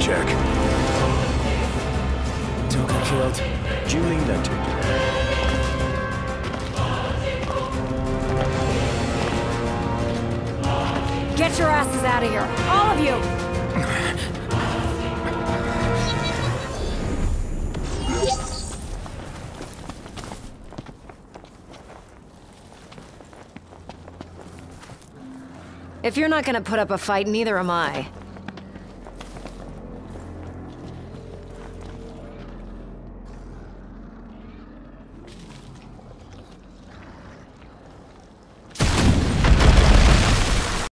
check. Token killed. Julie noted. Get your asses out of here, all of you! If you're not gonna put up a fight, neither am I.